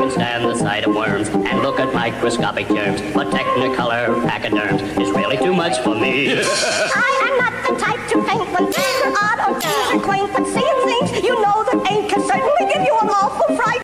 can stand the sight of worms and look at microscopic germs, but Technicolor pachyderms is really too much for me. I am not the type to paint when things are odd or things are quaint, but seeing things you know that ain't can certainly give you an awful fright.